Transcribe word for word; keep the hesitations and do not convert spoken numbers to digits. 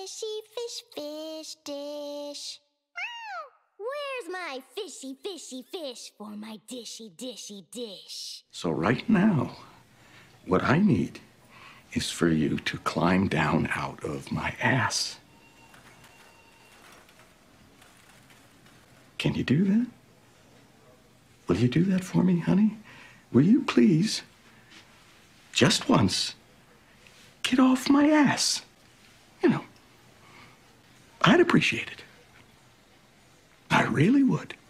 fishy fish fish dish. Meow. Where's my fishy fishy fish for my dishy dishy dish? So right now, what I need is for you to climb down out of my ass. Can you do that? Will you do that for me, honey? Will you please, just once, get off my ass? You know, I'd appreciate it. I really would.